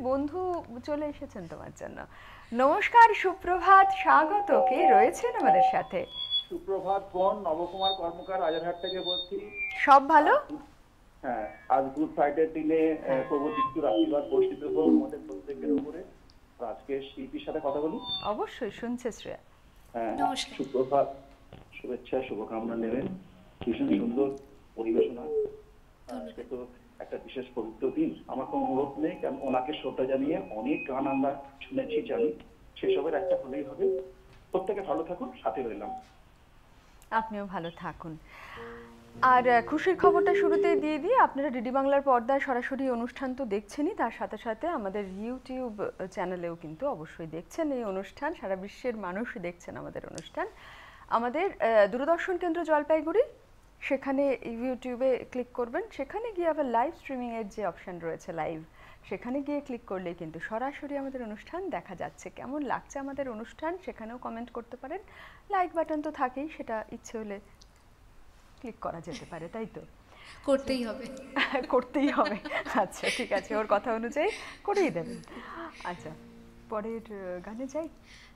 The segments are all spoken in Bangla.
বন্ধু চলে এসেছেন তোমার জন্য। নমস্কার, সুপ্রভাত, স্বাগত। কে রয়েছেন আমাদের সাথে? সুপ্রভাত বোন, নবকুমার কর্মকার রাজারহাট থেকে বলছি। সব ভালো? হ্যাঁ, আজ গুড ফ্রাইডের দিনে প্রভু যিশুর আশীর্বাদ বর্ষিত হোক আমাদের প্রত্যেকের উপরে। আজকে শিল্পীর সাথে কথা বলি। অবশ্যই, শুনছে শ্রেয়া। হ্যাঁ, সুপ্রভাত, শুভেচ্ছা, শুভকামনা নেবেন। ভীষণ সুন্দর পরিবেশনা। আজকে তো একটা বিশেষ পবিত্র দিন। আমার কোনো অনুরোধ নেই, কারণ ওনাকে শ্রদ্ধা জানিয়ে অনেক গান আমরা শুনেছি, জানি, সেসবের একটা হলেই হবে। প্রত্যেকে ভালো থাকুন, সাথে রইলাম। আপনিও ভালো থাকুন। আর খুশির খবরটা শুরুতে দিয়ে দিই, আপনারা ডিডি বাংলার পর্দায় সরাসরি অনুষ্ঠান তো দেখছেনই, তার সাথে সাথে আমাদের ইউটিউব চ্যানেলেও কিন্তু অবশ্যই দেখছেন এই অনুষ্ঠান। সারা বিশ্বের মানুষ দেখছেন আমাদের অনুষ্ঠান। আমাদের দূরদর্শন কেন্দ্র জলপাইগুড়ি, সেখানে ইউটিউবে ক্লিক করবেন, সেখানে গিয়ে আবার লাইভ স্ট্রিমিংয়ের যে অপশান রয়েছে লাইভ, সেখানে গিয়ে ক্লিক করলেই কিন্তু সরাসরি আমাদের অনুষ্ঠান দেখা যাচ্ছে। কেমন লাগছে আমাদের অনুষ্ঠান সেখানেও কমেন্ট করতে পারেন। লাইক বাটন তো থাকেই, সেটা ইচ্ছে হলে ক্লিক করা যেতে পারে, তাই তো? করতেই হবে। করতেই হবে। আচ্ছা, ঠিক আছে, ওর কথা অনুযায়ী করেই দেবেন। আচ্ছা, পরের গানে যাই।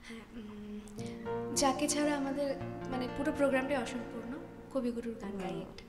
যাকে ছাড়া আমাদের মানে পুরো প্রোগ্রামটাই অসম্পূর্ণ, কবিগুরুর গান গাই একটা।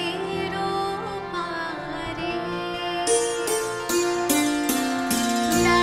La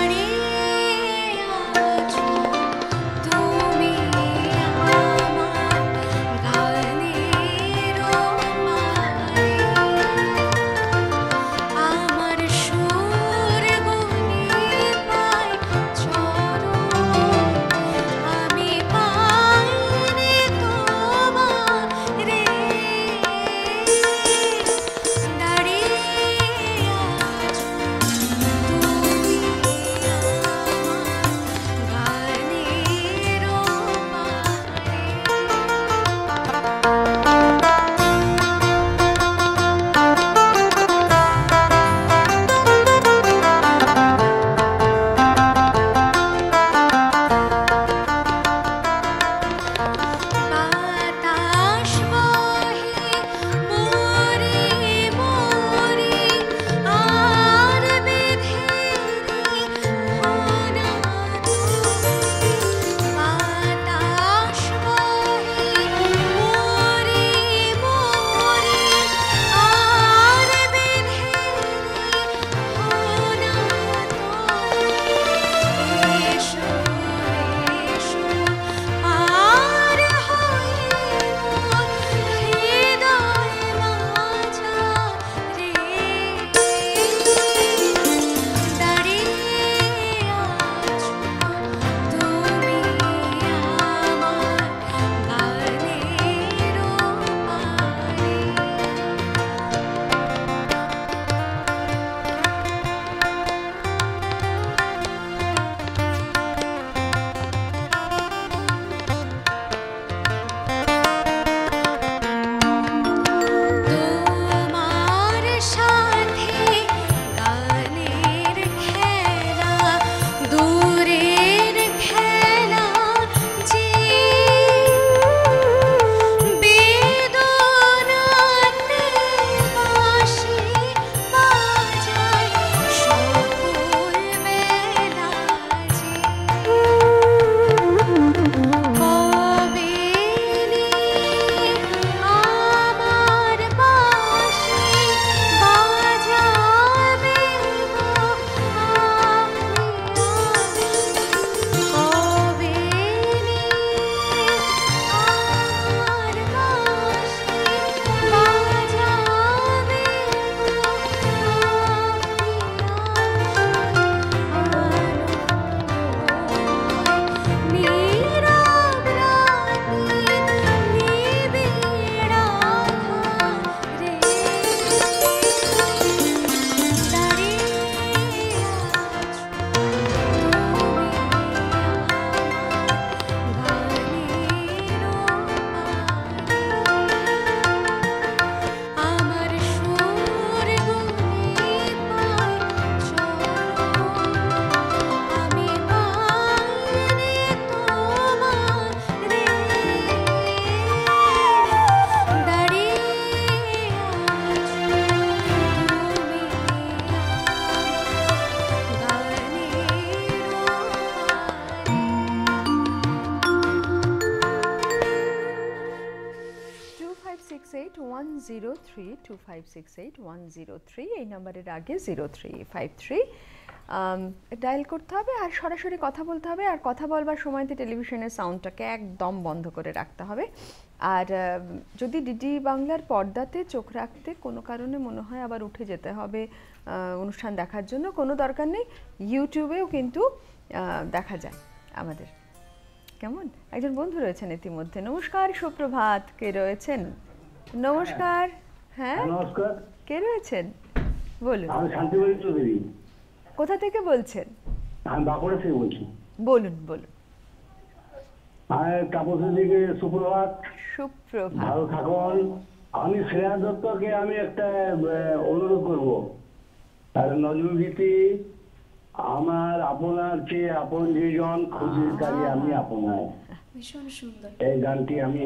1032568 এই নাম্বারের আগে 0353 ডায়াল করতে হবে আর সরাসরি কথা বলতে হবে। আর কথা বলবার সময়তে টেলিভিশনের সাউন্ডটাকে একদম বন্ধ করে রাখতে হবে। আর যদি ডিডি বাংলার পর্দাতে চোখ রাখতে কোনো কারণে মনে হয় আবার উঠে যেতে হবে অনুষ্ঠান দেখার জন্য, কোনো দরকার নেই, ইউটিউবেও কিন্তু দেখা যায় আমাদের। কেমন একজন বন্ধু রয়েছেন ইতিমধ্যে। নমস্কার, সুপ্রভাত। কে রয়েছেন? নমস্কার। হ্যাঁ, নমস্কার, কে রয়েছেন বলুন। আমি শান্তিবাড়ি চৌধুরী, কোথা থেকে বলছেন? আমি বাঁকুড়া থেকে বলছি। বলুন বলুন। আমি তাপসের দিকে সুপ্রভাত, সুপ্রভাত। ভালো থাকুন। আমি শ্রেয়া দত্তকে আমি একটা অনুরোধ করব, আর নজরুলগীতি আমার আপনার চেয়ে আপন যেজন খুঁজির কাজে আমি আপনার, ভীষণ সুন্দর, এই গানটি আমি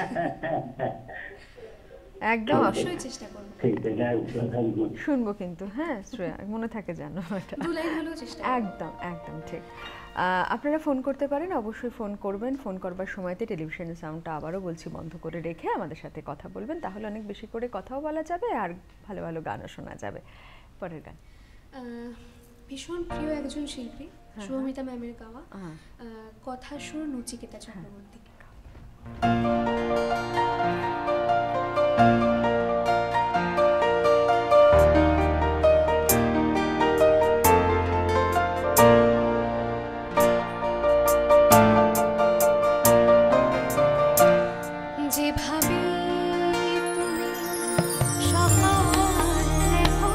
একদম অবশ্যই চেষ্টা করবো। ঠিক এটা শুনবো কিন্তু। হ্যাঁ শ্রেয়া, মনে থাকে জানো এটা। দু লাইন হলেও চেষ্টা করবো। একদম একদম ঠিক। আপনারা ফোন করতে পারেন, অবশ্যই ফোন করবেন। ফোন করবার সময়তে টেলিভিশনের সাউন্ডটা আবারও বলছি বন্ধ করে রেখে আমাদের সাথে কথা বলবেন, তাহলে অনেক বেশি করে কথাও বলা যাবে আর ভালো ভালো গানও শোনা যাবে। পরের গান ভীষণ প্রিয় একজন শিল্পী, শুভমিতা ম্যামের গাওয়া, কথার সুর নচিকেতা চক্রবর্তী। যেভাবে তুমি সকাল দেখো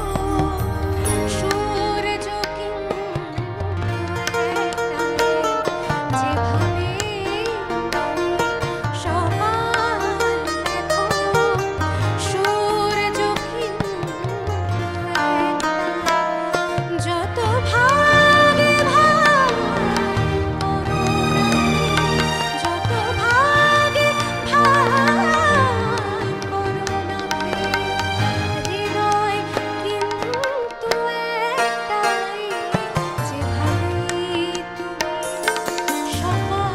সূর্য কিন্তু একটাই, যেভাবে তুমি সকাল দেখো সূর্য কিন্তু একটাই, যত ভাগে ভাগ করো না, যত ভাগে হৃদয় কিন্তু একটাই, যেভাবে তুমি সকাল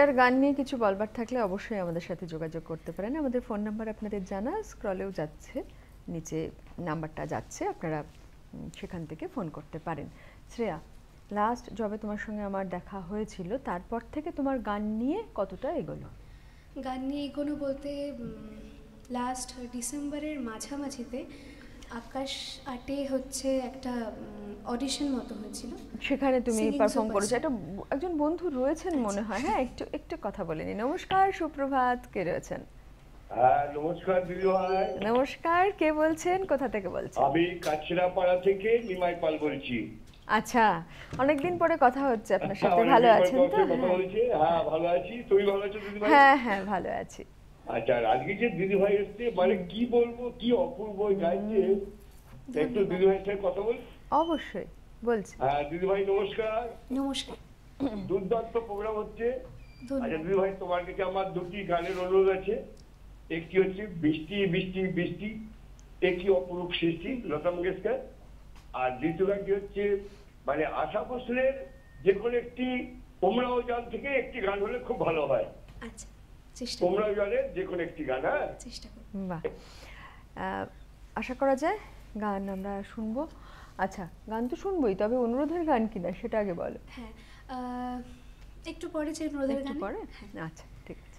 শ্রেয়ার গান নিয়ে কিছু বলবার থাকলে অবশ্যই আমাদের সাথে যোগাযোগ করতে পারেন। আমাদের ফোন নাম্বার আপনাদের জানা, স্ক্রলেও যাচ্ছে, নিচে নাম্বারটা যাচ্ছে, আপনারা সেখান থেকে ফোন করতে পারেন। শ্রেয়া, লাস্ট যবে তোমার সঙ্গে আমার দেখা হয়েছিল তারপর থেকে তোমার গান নিয়ে কতটা এগোলো? গান নিয়ে এগোনো বলতে লাস্ট ডিসেম্বরের মাঝামাঝিতে আকাশ আটে হচ্ছে একটা অডিশন মতো হয়েছিল, সেখানে তুমি Singing পারফর্ম Superstar। করেছো। একজন বন্ধু রয়েছেন মনে হয়, হ্যাঁ একটু একটু কথা বলে নি। নমস্কার, সুপ্রভাত, কে রয়েছেন? হ্যাঁ, নমস্কার দিদি ভাই। নমস্কার, কে বলছেন, কোথা থেকে বলছেন? আমি কাছড়াপাড়া থেকে নিমাই পাল বলছি। আচ্ছা, অনেকদিন পরে কথা হচ্ছে আপনার সাথে, ভালো আছেন তো? কথা বলছি, হ্যাঁ ভালো আছি। তুমি ভালো আছো দিদি ভাই? হ্যাঁ হ্যাঁ ভালো আছি। আচ্ছা, আজকে যে দিদি ভাই এসছে, মানে কি বলবো, কি অপূর্ব গাইছে। একটু দিদি ভাইয়ের সাথে কথা বল। অবশ্যই বলছি। হ্যাঁ দিদি ভাই নমস্কার। নমস্কার। দুর্দান্ত প্রোগ্রাম হচ্ছে। আচ্ছা ধন্যবাদ। দিদি ভাই, তোমার কাছে আমার দুটি গানের অনুরোধ আছে। একটি হচ্ছে বৃষ্টি বৃষ্টি বৃষ্টি, একটি অপরূপ সৃষ্টি, লতা মঙ্গেশকর। আর দ্বিতীয় গানটি হচ্ছে মানে আশা ভোসলের যে কোনো একটি তোমরাও জান থেকে একটি গান হলে খুব ভালো হয়। আচ্ছা, চেষ্টা তোমরাও জানের যে কোনো একটি গান। হ্যাঁ চেষ্টা করব। বাহ, আশা করা যায় গান আমরা শুনবো। আচ্ছা, গান তো শুনবোই, তবে অনুরোধের গান কিনা সেটা আগে বলো। হ্যাঁ, একটু পরে যে রোদের একটু গানে। পরে? হ্যাঁ। আচ্ছা ঠিক আছে।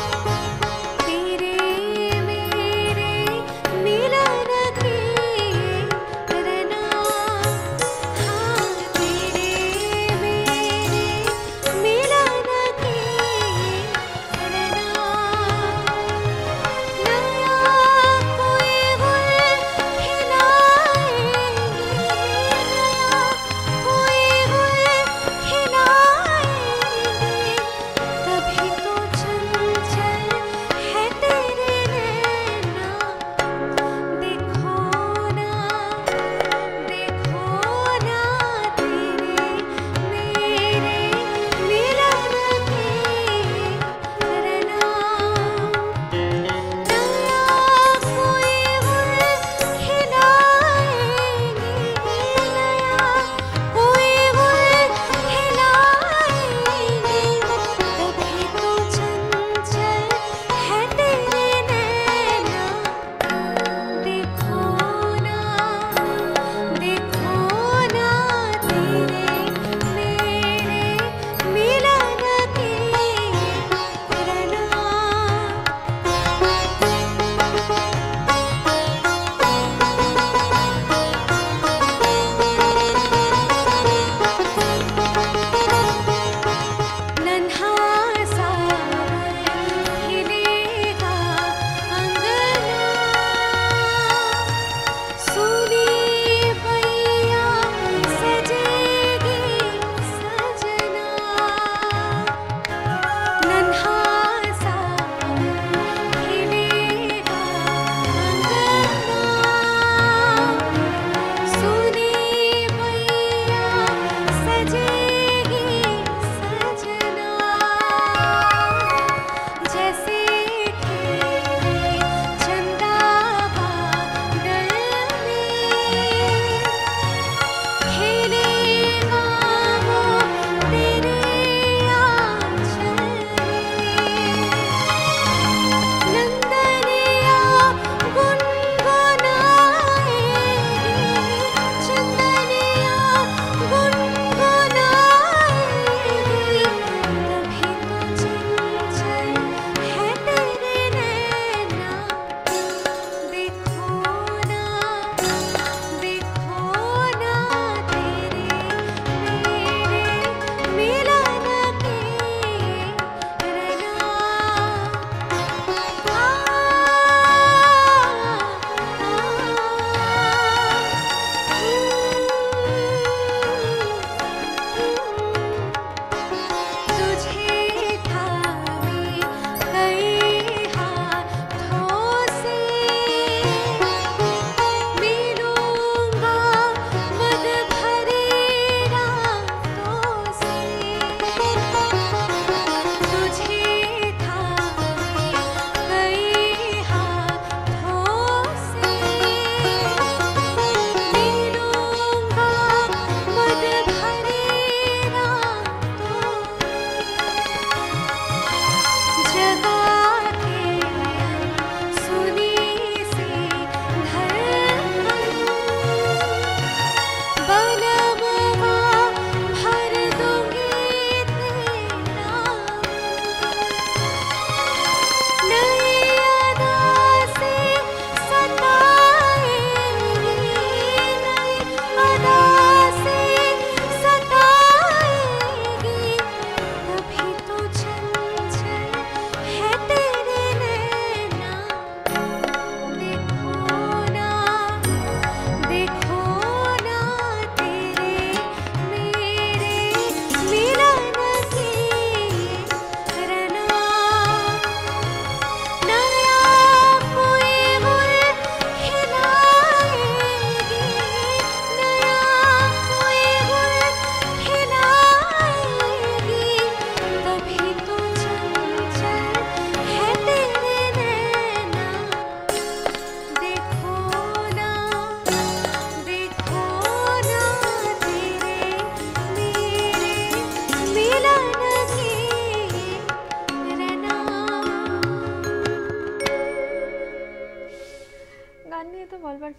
तेरे मेरे मिलन की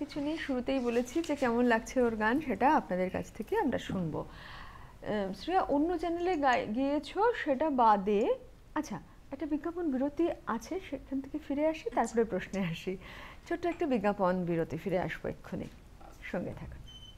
কিছু নেই, শুরুতেই বলেছি যে কেমন লাগছে ওর গান সেটা আপনাদের কাছ থেকে আমরা শুনবো। শ্রেয়া অন্য চ্যানেলে গিয়েছো সেটা বাদে, আচ্ছা একটা বিজ্ঞাপন বিরতি আছে, সেখান থেকে ফিরে আসি, তারপরে প্রশ্নে আসি। ছোট্ট একটা বিজ্ঞাপন বিরতি, ফিরে আসবো এক্ষুনি, সঙ্গে থাকুন।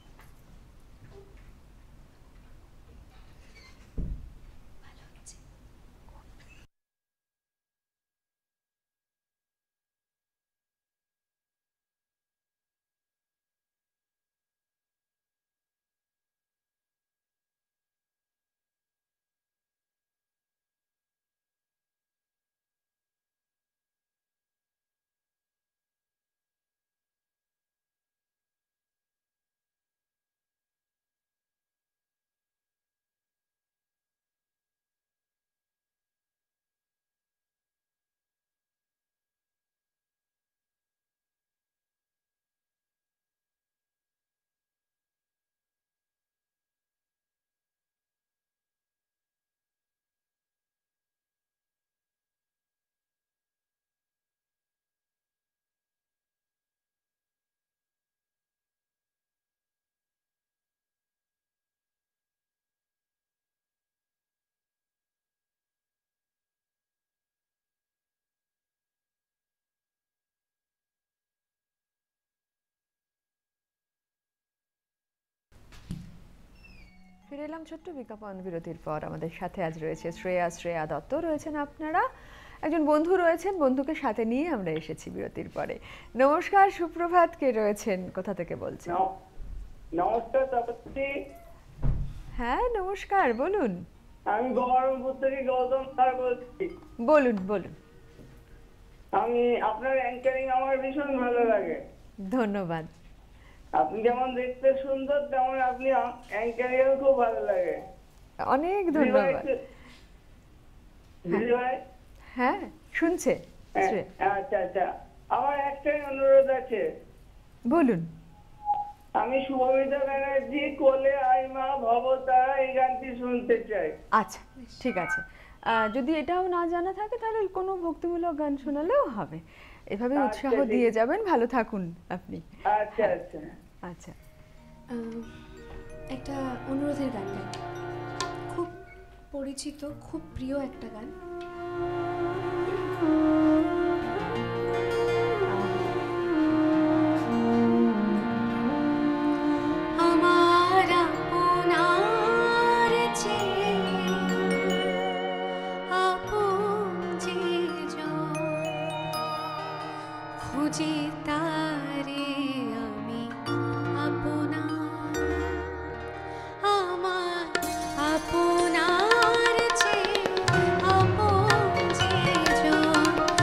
ফিরে এলাম ছোট্ট বিজ্ঞাপন বিরতির পর। আমাদের সাথে আজ রয়েছে শ্রেয়া দত্ত, রয়েছেন আপনারা, একজন বন্ধু রয়েছেন, বন্ধুকে সাথে নিয়ে আমরা এসেছি বিরতির পরে। নমস্কার, সুপ্রভাত, কে রয়েছেন, কোথা থেকে বলছেন? নমস্কার তাপসী। হ্যাঁ নমস্কার, বলুন। আমি বহরমপুর থেকে গৌতম স্যার বলছি। বলুন বলুন। আমি আপনার অ্যাঙ্কারিং আমার ভীষণ ভালো লাগে। ধন্যবাদ। আপনি যেমন দেখতে সুন্দর, তেমন আপনি অ্যাঙ্কারিংও খুব ভালো লাগে। অনেক ধন্যবাদ। দিদি ভাই, হ্যাঁ শুনছে। আচ্ছা আচ্ছা, আমার একটাই অনুরোধ আছে। বলুন। আমি শুভমিতা ব্যানার্জি কোলে আইমা ভবতারা এই গানটি শুনতে চাই। আচ্ছা ঠিক আছে, যদি এটাও না জানা থাকে তাহলে কোনো ভক্তিমূলক গান শোনালেও হবে। এভাবে উৎসাহ দিয়ে যাবেন, ভালো থাকুন আপনি। আচ্ছা আচ্ছা আচ্ছা, একটা অনুরোধের গান গাই, খুব পরিচিত, খুব প্রিয় একটা গান। আমার আপনার চেয়ে আপন যে জন, খুঁজি তারে আমি আপনার, আমার আপনার চেয়ে আপন যে জন।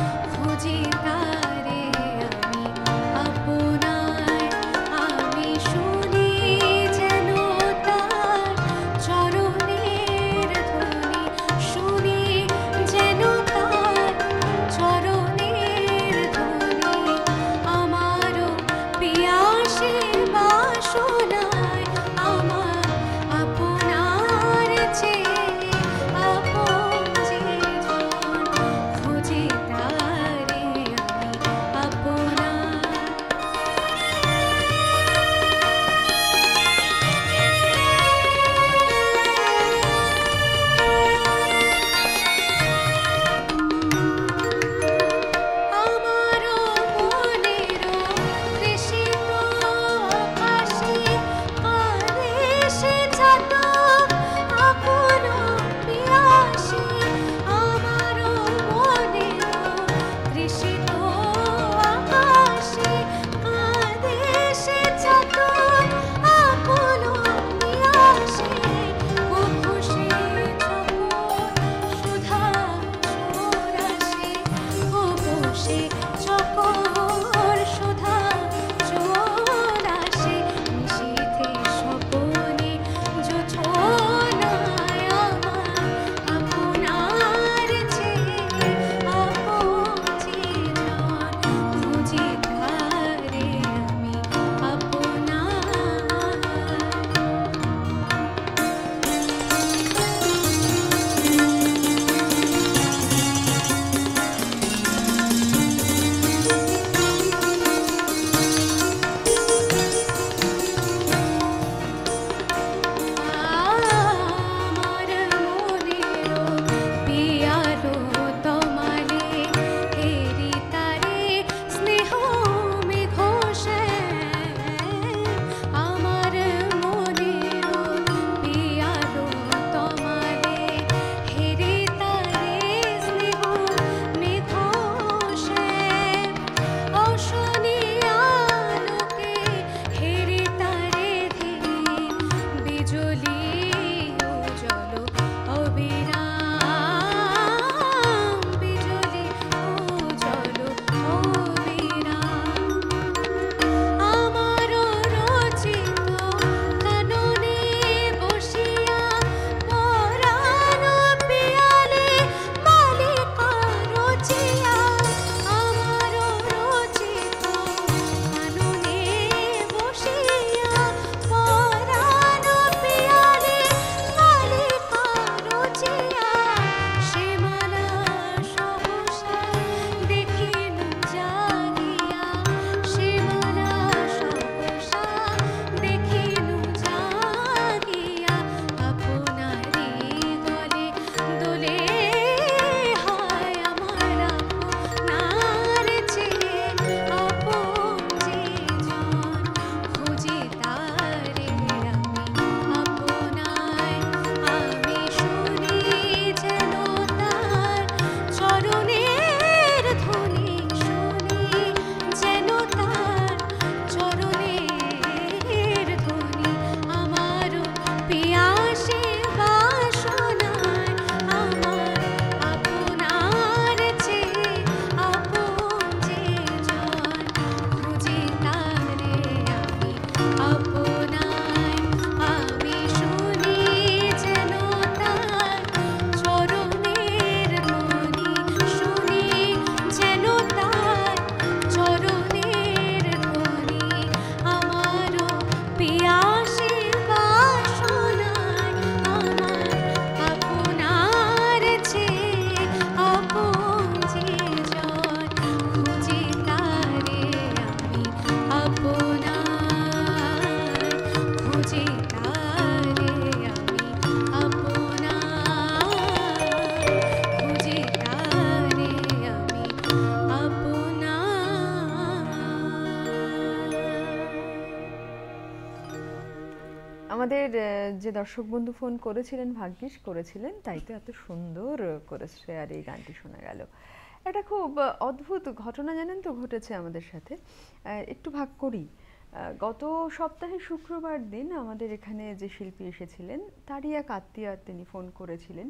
যে দর্শক বন্ধু ফোন করেছিলেন, ভাগ্যিস করেছিলেন, তাই তো এত সুন্দর করে শ্রেয়ার এই গানটি শোনা গেল। এটা খুব অদ্ভুত ঘটনা জানেন তো ঘটেছে আমাদের সাথে, একটু ভাগ করি। গত সপ্তাহে শুক্রবার দিন আমাদের এখানে যে শিল্পী এসেছিলেন তারই এক আত্মীয় তিনি ফোন করেছিলেন।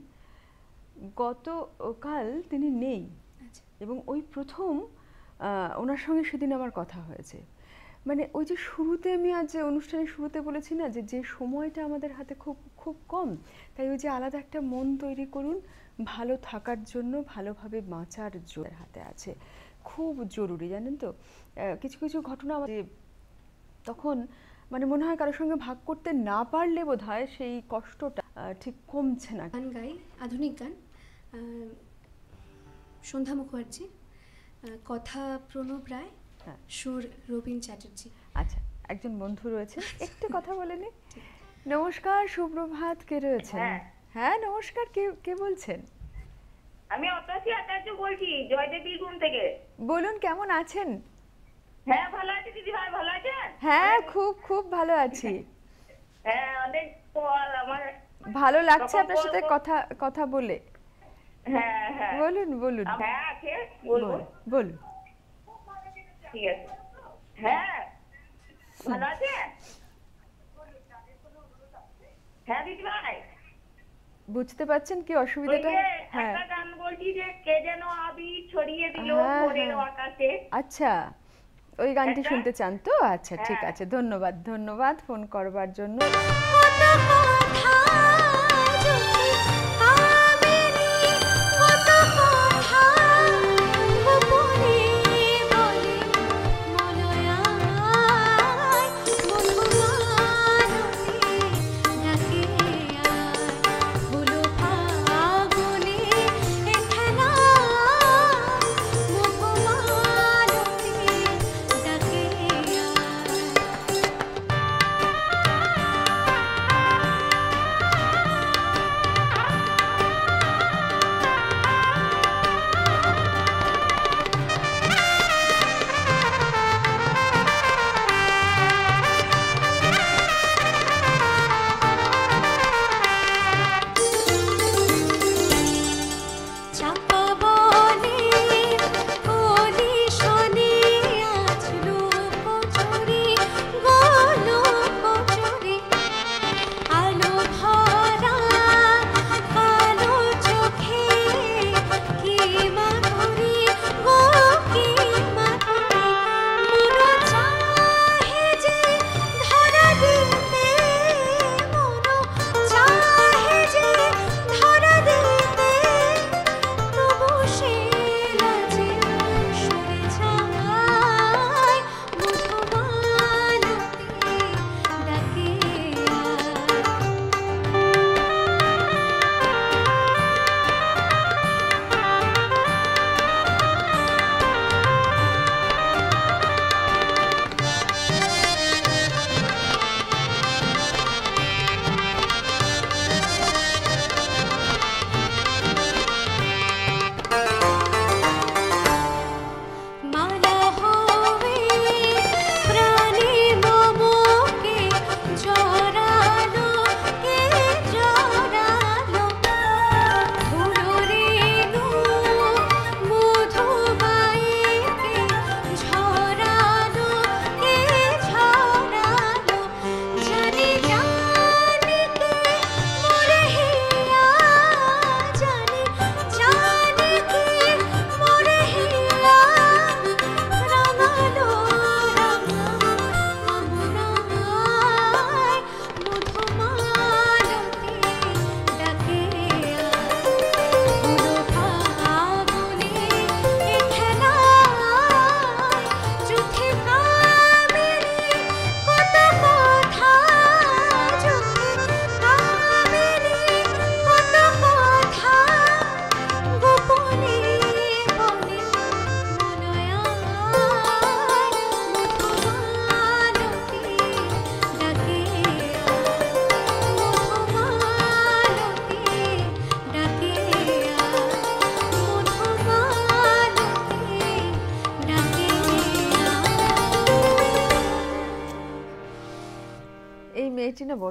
গতকাল তিনি নেই এবং ওই প্রথম ওনার সঙ্গে সেদিন আমার কথা হয়েছে। মানে ওই যে শুরুতে আমি আজ অনুষ্ঠানের শুরুতে বলেছি না যে সময়টা আমাদের হাতে খুব খুব কম, তাই ওই যে আলাদা একটা মন তৈরি করুন ভালো থাকার জন্য, ভালোভাবে বাঁচার জন্য হাতে আছে, খুব জরুরি জানেন তো। কিছু কিছু ঘটনা তখন মানে মনে হয় কারোর সঙ্গে ভাগ করতে না পারলে বোধহয় সেই কষ্টটা ঠিক কমছে না। গান গাই, আধুনিক গান, সন্ধ্যা মুখার্জি, কথা প্রণব রায়, সুর রবীন চ্যাটার্জি। আচ্ছা, একজন বন্ধু রয়েছে, একটু কথা বলে নি। নমস্কার, সুপ্রভাত, কে রয়েছেন? হ্যাঁ নমস্কার, কে বলছেন? আমি অতসী আচার্য বলছি, জয়দেবী ঘুম থেকে। বলুন, কেমন আছেন? হ্যাঁ ভালো আছি দিদি ভাই, ভালো আছেন? হ্যাঁ খুব খুব ভালো আছি। হ্যাঁ অনেক পর আমার ভালো লাগছে আপনার সাথে কথা বলে। হ্যাঁ হ্যাঁ বলুন বলুন। হ্যাঁ আছে, বলবো। বলুন। ঠিক আছে। হ্যাঁ ভালো আছেন? হ্যাঁ দিদি ভাই, বুঝতে পারছেন কি অসুবিধাটা? হ্যাঁ একটা গান বলছি যে কে যেন আবির ছড়িয়ে দিল ভোরের আকাশে। আচ্ছা, ওই গানটি শুনতে চান তো? আচ্ছা ঠিক আছে, ধন্যবাদ ধন্যবাদ ফোন করবার জন্য।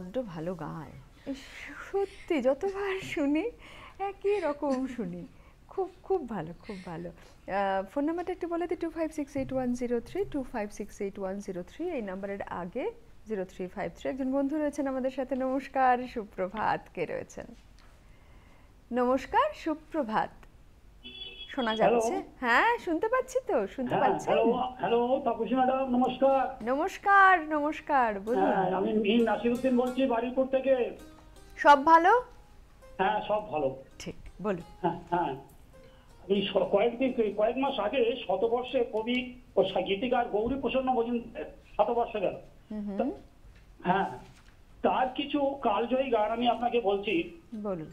বড্ড ভালো গায়। ইস, সত্যি যতবার শুনি একই রকম শুনি। খুব খুব ভালো, খুব ভালো। ফোন নাম্বারটা একটু বলে দিই, 25681032 25681032। এই নাম্বারের আগে 0353। একজন বন্ধু রয়েছেন আমাদের সাথে। নমস্কার, সুপ্রভাত। কে রয়েছেন? নমস্কার, সুপ্রভাত। শোনা যাচ্ছে? হ্যাঁ, শুনতে পাচ্ছি তো। শুনতে পাচ্ছেন? হ্যালো তাপসী ম্যাডাম, নমস্কার। নমস্কার, নমস্কার, বলুন। হ্যাঁ, আমি মিহির নাসিরউদ্দিন বলছি বারুইপুর থেকে। সব ভালো? হ্যাঁ, সব ভালো। ঠিক, বলুন। হ্যাঁ হ্যাঁ, এই কয়েক মাস আগে শতবর্ষে কবি ও গীতিকার গৌরী প্রসন্ন মজুমদার শতবর্ষ গেল। হ্যাঁ, তার কিছু কালজয়ী গান আমি আপনাকে বলছি। বলুন।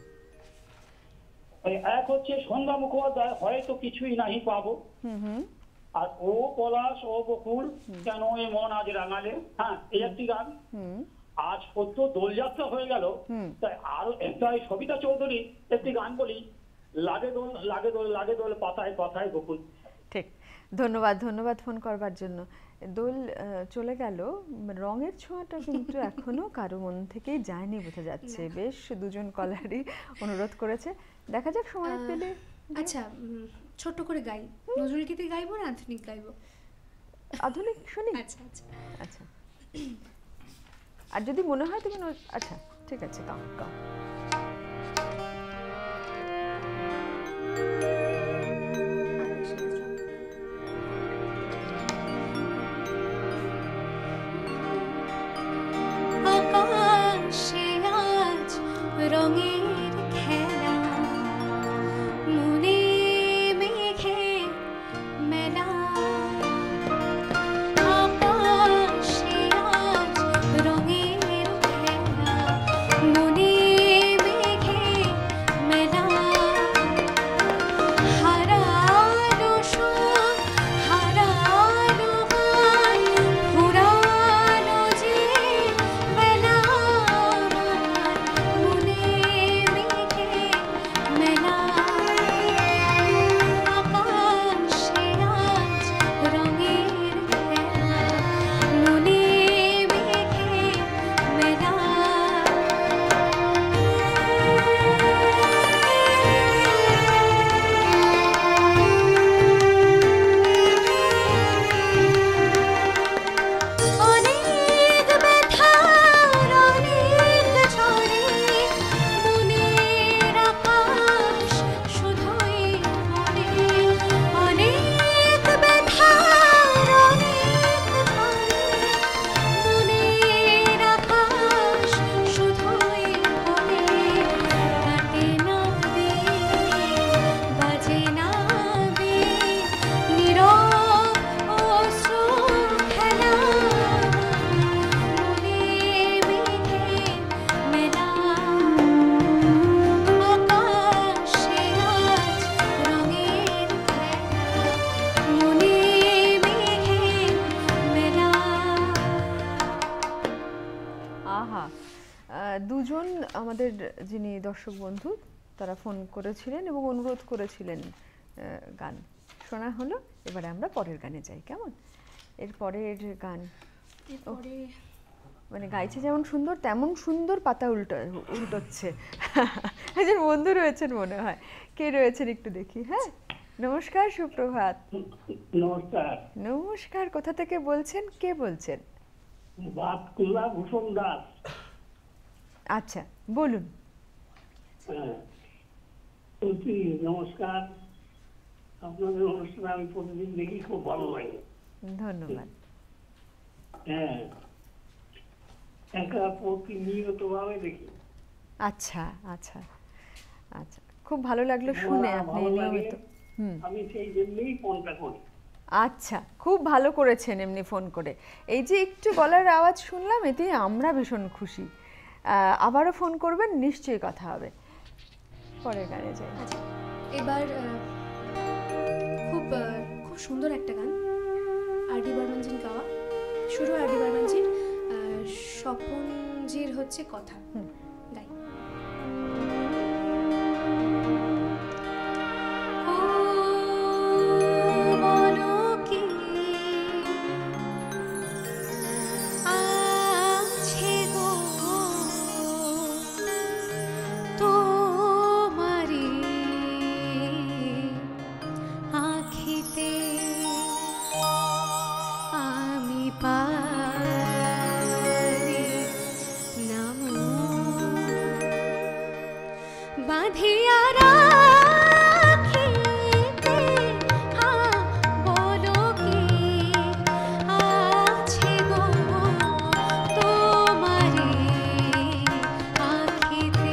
এক হচ্ছে সন্ধ্যা মুখোপাধ্যায়, হয়তো কিছুই নাহি পাবো। আর ও পলাশ ও বকুল, কেন এ মন আজ রাঙালে। হ্যাঁ, এই একটি গান। আজ সত্য দোলযাত্রা হয়ে গেল, তাই আরো তাই সবিতা চৌধুরী একটি গান বলি, লাগে দোল লাগে দোল লাগে দোল, পাতায় পাতায় বকুল। ঠিক, ধন্যবাদ, ধন্যবাদ ফোন করবার জন্য। দোল চলে গেল, রঙের ছোঁয়াটা কিন্তু এখনো কারো মন থেকেই যায়নি বোঝা যাচ্ছে। বেশ দুজন কলারই অনুরোধ করেছে, দেখা যাক সময় পেলে। আচ্ছা, ছোট্ট করে গাই। নজরুল গীতি গাইবো না আধুনিক গাইবো? আধুনিক শুনি। আচ্ছা আচ্ছা আচ্ছা, আর যদি মনে হয় তুমি আচ্ছা ঠিক আছে, গাও গাও। আকাশে আজ রঙের খেলা, মনে মেঘে মেলা। আকাশে আজ রঙের খেলা, মনে মেঘে মেলা। হারালো সুর, হারালো গান, ফুরালো যে বেলা। মনে মেঘে মেলা। আকাশে আজ রঙের খেলা, মনে মেঘে মেলা। অনেক ব্যথার অনেক ঝড়ে মনের আকাশ শুধুই ভরে। অনেক ব্যথার অনেক ঝড়ে মনের আকাশ শুধুই ভরে। কাটে না দিন, বাজে না বিন, নীরব অশ্রু খেলা। মনে মেঘে মেলা। আকাশে আজ রঙের খেলা, মনে মেঘে মেলা। আহা, দুজন আমাদের যিনি দর্শক বন্ধু তারা ফোন করেছিলেন এবং অনুরোধ করেছিলেন গান শোনা হলো। এবারে আমরা পরের গানে যাই, কেমন? এর পরের গান এরপরে মানে গাইছে যেমন সুন্দর, তেমন সুন্দর পাতা উল্টোচ্ছে। একজন বন্ধু রয়েছেন মনে হয়। কে রয়েছেন একটু দেখি। হ্যাঁ, নমস্কার, সুপ্রভাত। নমস্কার। নমস্কার, কোথা থেকে বলছেন? কে বলছেন? বাতকুল্লা ভূষণ দাস। আচ্ছা, বলুন। হ্যাঁ, বলছি নমস্কার। আপনাদের অনুষ্ঠান আমি প্রতিদিন দেখি, খুব ভালো লাগে। ধন্যবাদ। হ্যাঁ, একা প্রতিনিয়ত ভাবে দেখি। আচ্ছা আচ্ছা আচ্ছা, খুব ভালো লাগলো শুনে আপনি ভালো লাগে, নিয়মিত। আমি সেই জন্যই ফোনটা করি। আচ্ছা, খুব ভালো করেছেন এমনি ফোন করে। এই যে একটু গলার আওয়াজ শুনলাম, এতে আমরা ভীষণ খুশি। আবারও ফোন করবেন, নিশ্চয়ই কথা হবে। পরের গানে যাই। আচ্ছা, এবার খুব খুব সুন্দর একটা গান, আর.ডি. বর্মনজির গাওয়া। শুরু আর.ডি. বর্মনজির, স্বপনজির হচ্ছে কথা। গাই। ও বলো কি আছে গো বাঁধিয়া রাখিতে হ্যাঁ বলো কি আছে গো তোমারি আখিতে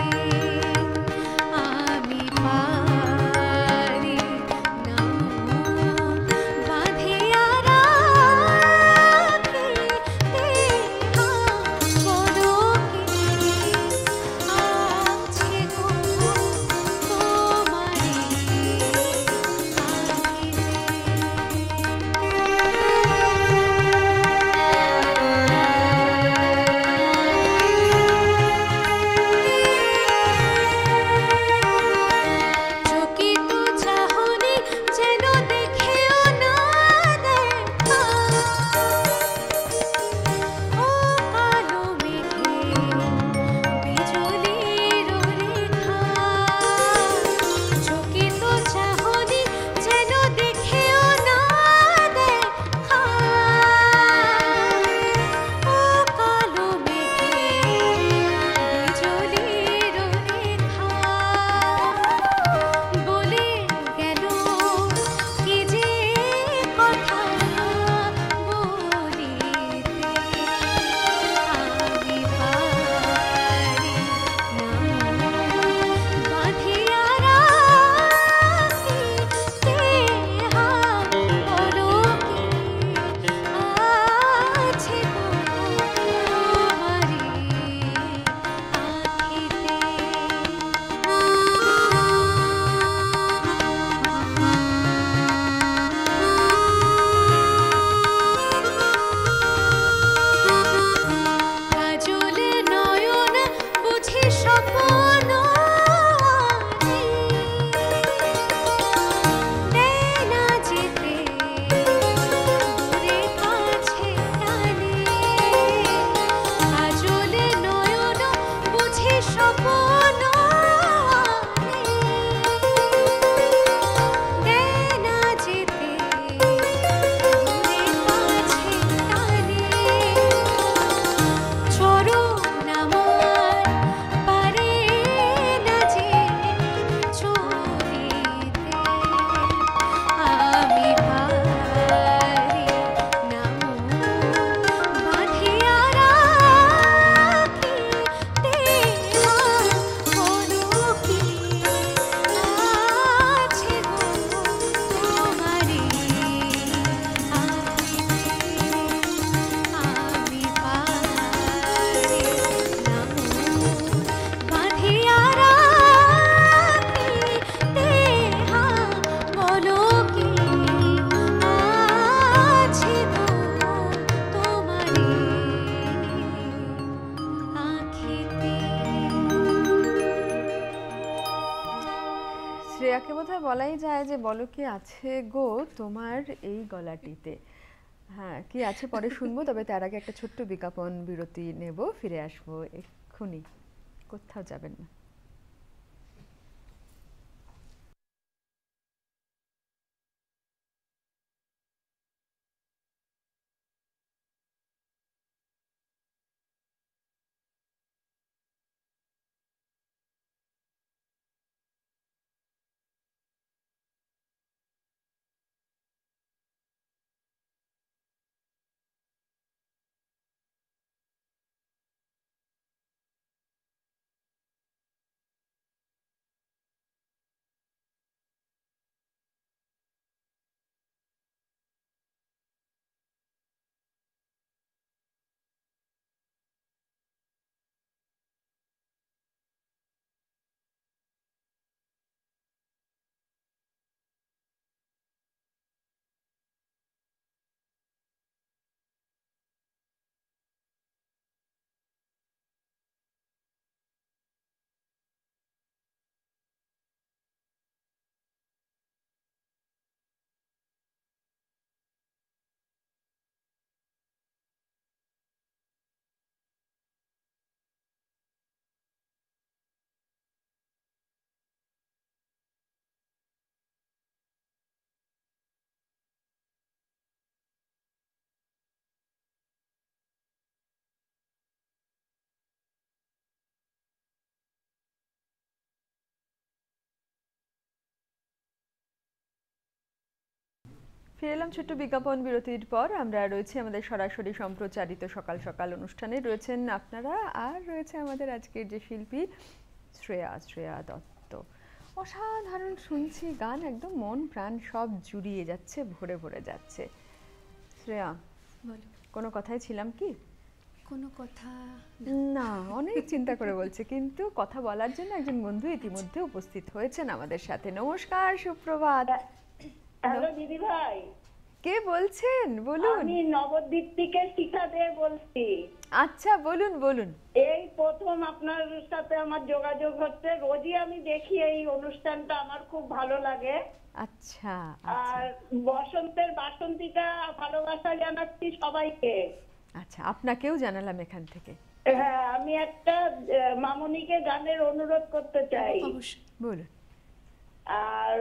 আমি পারি না বাঁধিয়া রাখিতে হ্যাঁ বলো কি আছে গো তোমারি চকিত চাহনি যেন দেখেও না দেখা ও কালো মেঘে বিজলির রেখা চকিত চাহনি যেন দেখেও না দেখা ও কালো মেঘে বিজলির রেখা বলে গেল কি যে কথা বলিতে আমি পারি না বাঁধিয়া রাখিতে হ্যাঁ বলো কি আছে গো তোমারি কাজলে নয়ন বুঝি স্বপ্ন আনি দেয় না যেতে দূরে কাছে টানে কাজলে নয়ন বুঝি স্বপ্ন আনি দেয় না যেতে দূরে কাছে টানে চরণ আমার পারে না যে চলিতে আমি পারি না বাঁধিয়া রাখিতে বলো কি আছে গো তোমারি আমি পারি না বাঁধিয়া রাখিতে হ্যাঁ বলো কি আছে গো তোমারি আখিতে। শ্রেয়াকে বোধহয় বলাই যায় যে বলো কি আছে গো তোমার এই গলাটিতে। হ্যাঁ, কি আছে পরে শুনবো, তবে তার আগে একটা ছোট্ট বিজ্ঞাপন বিরতি নেব, ফিরে আসবো এক্ষুনি, কোথাও যাবেন না। ফিরে এলাম ছোট্ট বিজ্ঞাপন বিরতির পর। আমরা রয়েছি আমাদের সরাসরি সম্প্রচারিত সকাল সকাল অনুষ্ঠানে, রয়েছেন আপনারা, আর রয়েছে আমাদের আজকের যে শিল্পী শ্রেয়া দত্ত। অসাধারণ শুনছি গান, একদম মন প্রাণ সব জুড়িয়ে যাচ্ছে, ভরে ভরে যাচ্ছে। শ্রেয়া, বলো। কোনো কথায় ছিলাম কি? কোনো কথা না, অনেক চিন্তা করে বলছে, কিন্তু কথা বলার জন্য একজন বন্ধু ইতিমধ্যে উপস্থিত হয়েছেন আমাদের সাথে। নমস্কার, সুপ্রভাত। হ্যালো দিদি ভাই, কে বলছেন? বলুন। আমি নবদ্বীপ থেকে শিখা দে বলছি। আচ্ছা, বলুন বলুন। এই প্রথম আপনার সাথে আমার যোগাযোগ হচ্ছে। রোজই আমি দেখি এই অনুষ্ঠানটা, আমার খুব ভালো লাগে। আচ্ছা আর বসন্তের বাসন্তীটা ভালোবাসা জানাচ্ছি সবাইকে। আচ্ছা, আপনাকেও জানালাম এখান থেকে। হ্যাঁ, আমি একটা মামনিকে গানের অনুরোধ করতে চাই। অবশ্যই। বলুন। আর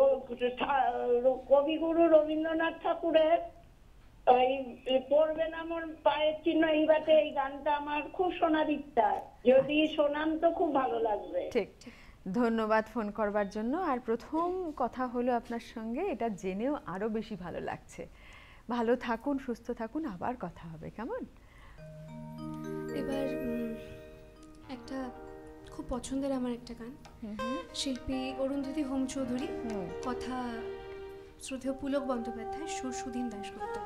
কবিগুরু রবীন্দ্রনাথ ঠাকুরের ওই পড়বে না মন পায়ের চিহ্ন এই বাটে, এই গানটা আমার খুব শোনার ইচ্ছা। যদি শোনান তো খুব ভালো লাগবে। ঠিক, ধন্যবাদ ফোন করবার জন্য। আর প্রথম কথা হলো আপনার সঙ্গে, এটা জেনেও আরো বেশি ভালো লাগছে। ভালো থাকুন, সুস্থ থাকুন, আবার কথা হবে, কেমন? এবার একটা খুব পছন্দের আমার একটা গান, শিল্পী অরুন্ধতী হোম চৌধুরী, কথা শ্রদ্ধেয় পুলক বন্দ্যোপাধ্যায়, সুর সুধীন দাশগুপ্ত।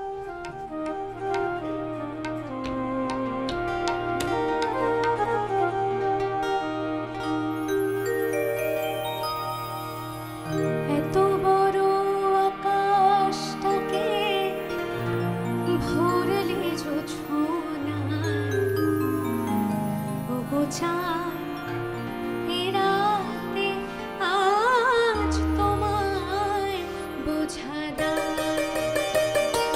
এত বড় আকাশটাকে ভরলে জোছনায়, ওগো চাঁদ, এ রাতে আজ তোমায় বোঝা দায়।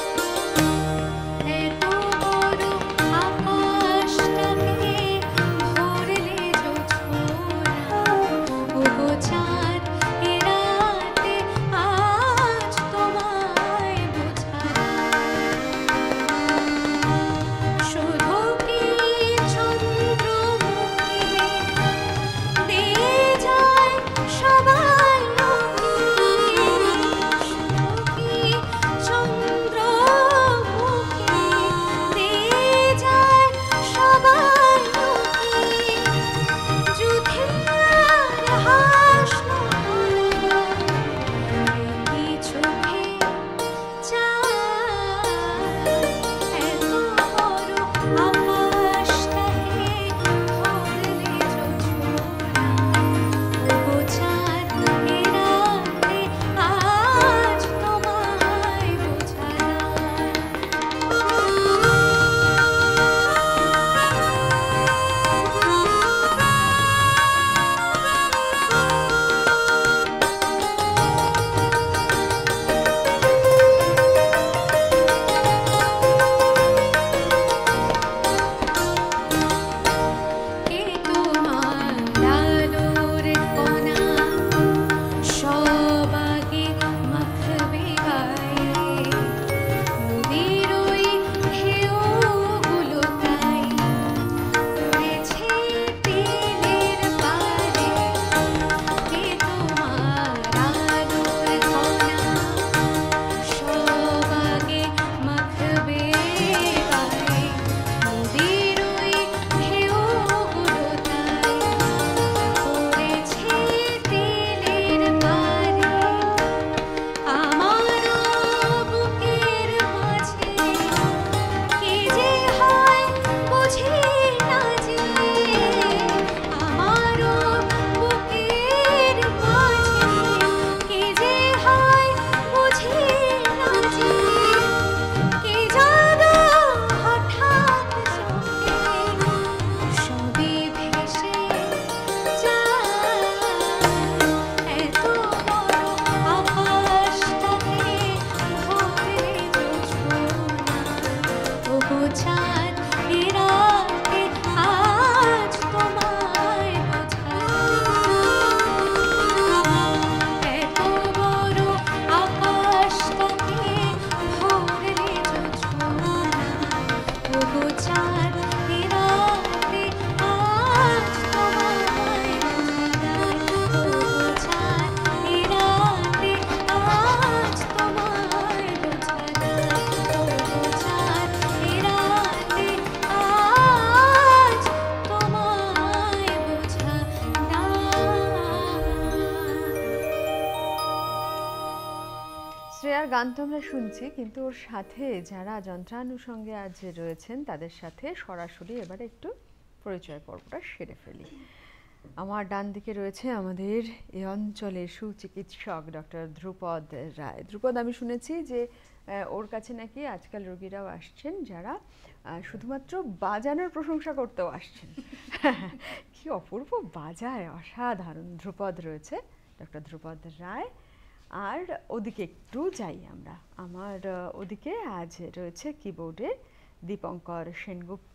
শ্রেয়ার গান তো আমরা শুনছি, কিন্তু ওর সাথে যারা যন্ত্রানুষঙ্গে আজ রয়েছেন তাদের সাথে সরাসরি এবারে একটু পরিচয় পর্বটা সেরে ফেলি। আমার ডান দিকে রয়েছে আমাদের এই অঞ্চলের সুচিকিৎসক ডক্টর ধ্রুপদ রায়। ধ্রুপদ, আমি শুনেছি যে ওর কাছে নাকি আজকাল রোগীরাও আসছেন যারা শুধুমাত্র বাজানোর প্রশংসা করতেও আসছেন। কি অপূর্ব বাজায়, অসাধারণ। ধ্রুপদ রয়েছে, ডক্টর ধ্রুপদ রায়। আর ওদিকে একটু যাই আমরা, আমার ওদিকে আজ রয়েছে কিবোর্ডে দীপঙ্কর সেনগুপ্ত,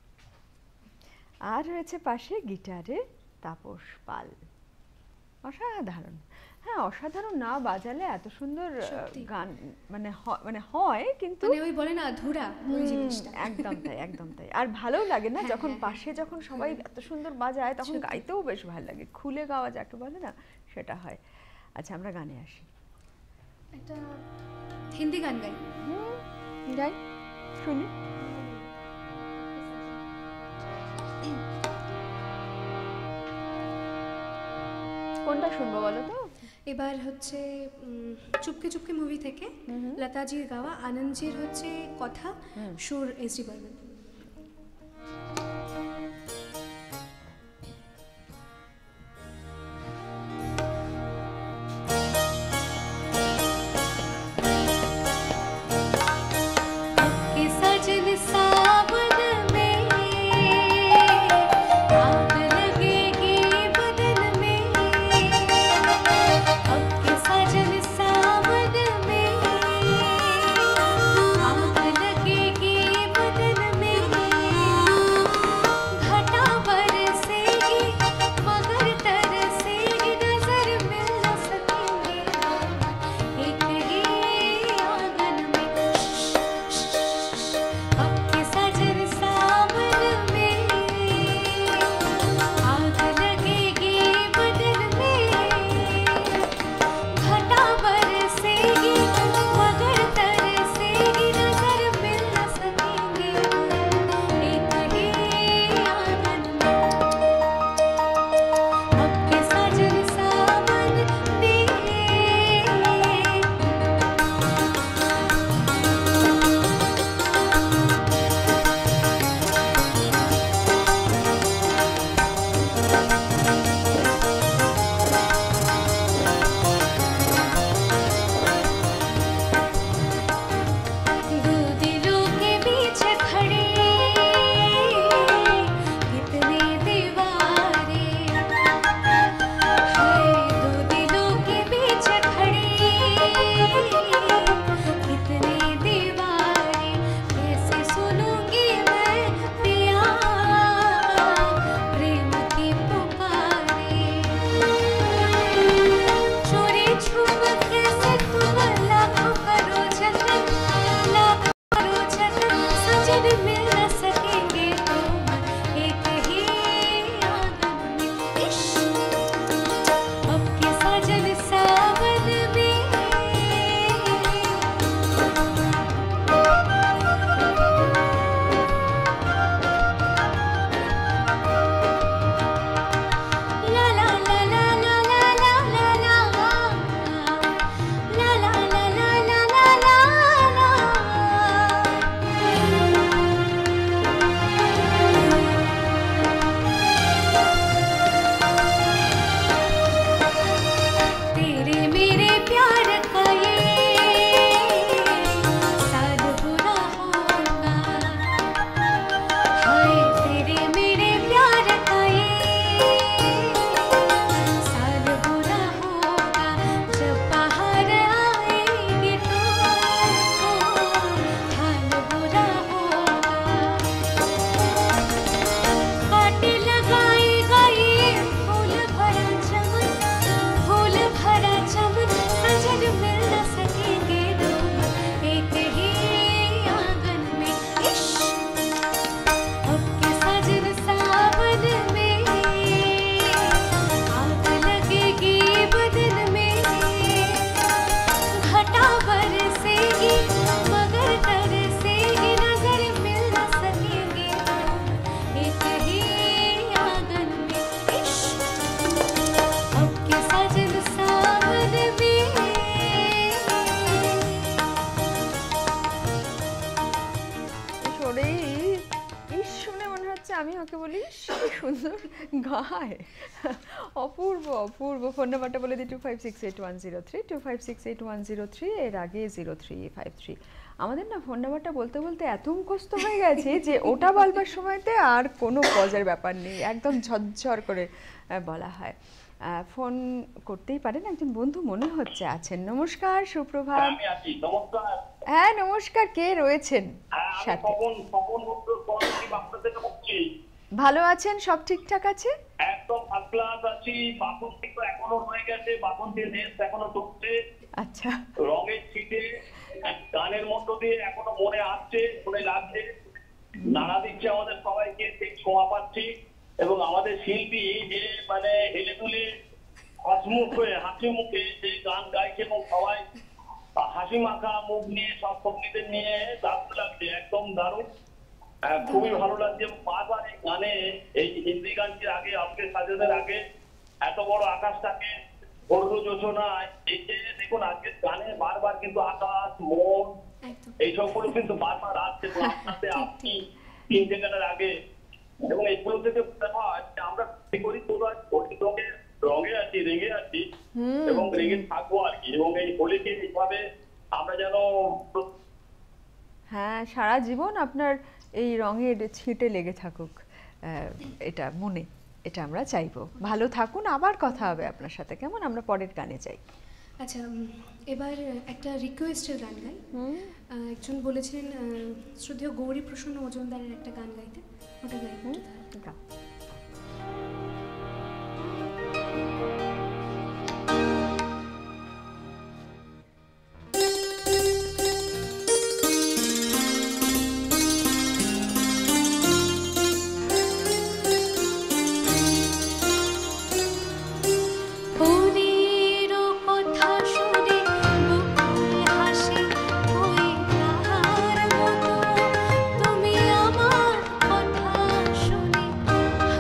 আর রয়েছে পাশে গিটারে তাপস পাল। অসাধারণ। হ্যাঁ, অসাধারণ না বাজালে এত সুন্দর সত্যি। গান মানে হয়, কিন্তু মানে ওই বলে না ধুরা ওই জিনিসটা। একদম তাই, একদম তাই। আর ভালো লাগে না যখন পাশে যখন সবাই এত সুন্দর বাজায়, তখন গাইতেও বেশ ভালো লাগে, খুলে গাওয়া যাকে বলে না, সেটা হয়। আচ্ছা, আমরা গানে আসি। একটা হিন্দি গান গাই। গাই, শুনি। কোনটা শুনবো বলো তো? এবার হচ্ছে চুপকে চুপকে মুভি থেকে লতাজির গাওয়া, আনন্দজির হচ্ছে কথা, সুর এসডি বর্মন। लगेगी बदन में সুন্দর গায়, অপূর্ব অপূর্ব। ফোন নাম্বারটা বলে দিই 2568 103 2568 103, এর আগে 0353। আমাদের না ফোন নাম্বারটা বলতে বলতে এত মুখস্থ হয়ে গেছে যে ওটা বলবার সময়তে আর কোনো পজের ব্যাপার নেই, একদম ঝরঝর করে বলা হয়। ফোন করতেই পারেন, একজন বন্ধু মনে হচ্ছে আছেন। নমস্কার, সুপ্রভাত। আমি আছি, নমস্কার। হ্যাঁ নমস্কার, কে রয়েছেন আমি সাথে? পবন মন্ডল বাঁকুড়া থেকে বলছি। ভালো আছেন? সব ঠিকঠাক আছে? একদম ফার্স্ট ক্লাস আছি। বাসন থেকে এখনো রয়ে গেছে, বাসন দিয়ে নেস এখনো চলছে। আচ্ছা, রঙের ছিটে গানের মধ্য দিয়ে এখনো মনে আসছে, মনে লাগছে, নাড়া দিচ্ছে আমাদের সবাইকে, ঠিক ছোঁয়া পাচ্ছি। এবং আমাদের শিল্পী যে মানে হেলে দুলে হসমুখ হয়ে হাসি মুখে যে গান গাইছে এবং সবাই হাসি মাখা মুখ নিয়ে সব সঙ্গীদের নিয়ে দারুণ লাগছে, একদম দারুণ। খুবই ভালো লাগছে। বারবার এই গানে, এই হিন্দি গানটির আগে, আজকে সাজাদের আগে এত বড় আকাশটাকে বড় যোজনা, এই যে দেখুন আজকের গানে বারবার কিন্তু আকাশ, মন, একদম এই সবগুলো কিন্তু বারবার আসছে। আপনাতে আপনি 3 সেকেন্ডের আগে, এবং এইগুলো থেকে মনে হয় যে আমরা কি করি, তোরা রঙে আছি, রেগে আছি এবং রেগে থাকবো আর কি। এবং এই হোলিকে এইভাবে আমরা যেন হ্যাঁ সারা জীবন আপনার এই রঙের ছিটে লেগে থাকুক, এটা মনে, এটা আমরা চাইবো। ভালো থাকুন, আবার কথা হবে আপনার সাথে, কেমন? আমরা পরের গানে যাই। আচ্ছা, এবার একটা রিকোয়েস্টের গান গাই। একজন বলেছিলেন শ্রদ্ধেয় গৌরী প্রসন্ন মজুমদারের একটা গান গাইতে, ওটা গাই একটু তাহলে। গাও। ওরেরও কথা শুনে বুকে হাসি হয়ে তাহার মতো, তুমি আমার কথা শুনে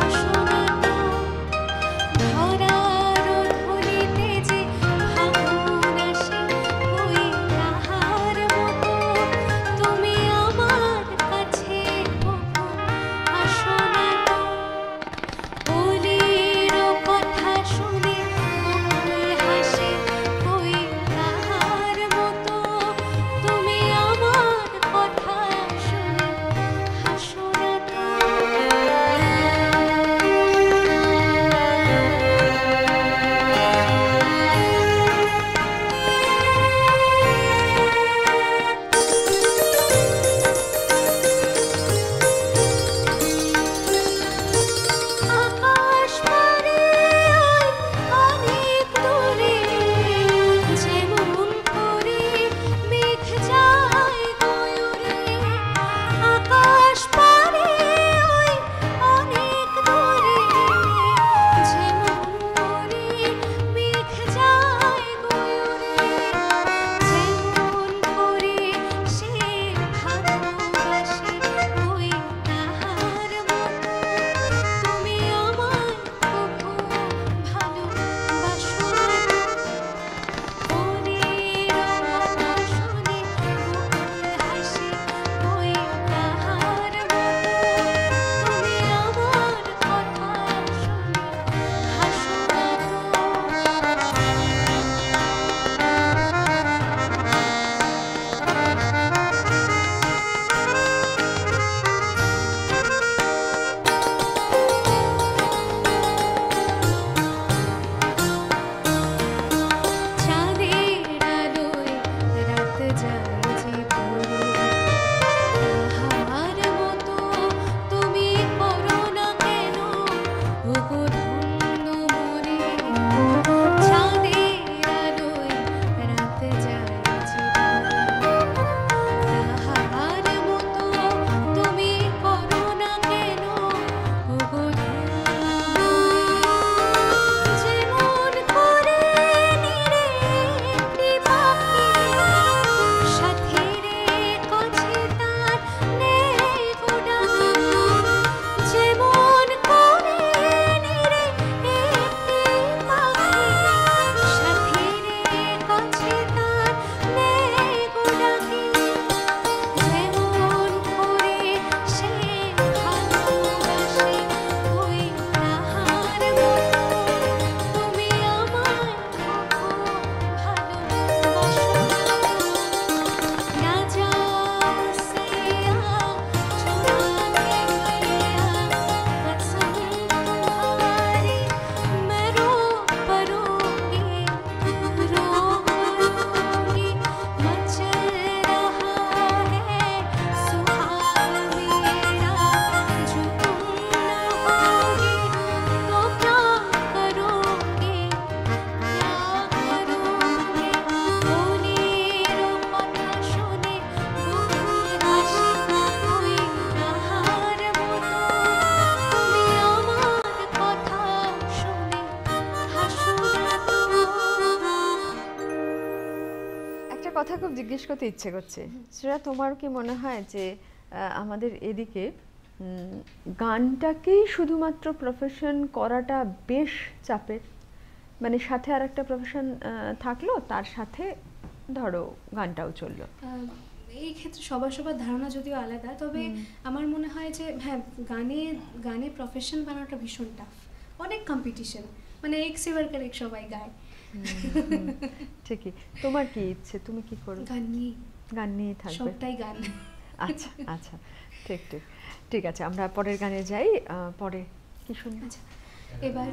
কথা খুব জিজ্ঞেস করতে ইচ্ছে করছে। শ্রেয়া, তোমার কি মনে হয় যে আমাদের এদিকে গানটাকেই শুধুমাত্র প্রফেশন করাটা বেশ চাপের? মানে সাথে আর একটা প্রফেশন থাকলো, তার সাথে ধরো গানটাও চললো। এই ক্ষেত্রে সবার সবার ধারণা যদিও আলাদা, তবে আমার মনে হয় যে হ্যাঁ, গানে প্রফেশন বানানোটা ভীষণ টাফ, অনেক কম্পিটিশন, মানে এক সেভার কারেক সবাই গায়। ঠিকই। তোমার কি ইচ্ছে, তুমি কি করো? গান নিয়ে থাকবে, সবটাই গান। আচ্ছা আচ্ছা, ঠিক ঠিক ঠিক আছে, আমরা পরের গানে যাই। পরে কি শুনি? আচ্ছা, এবার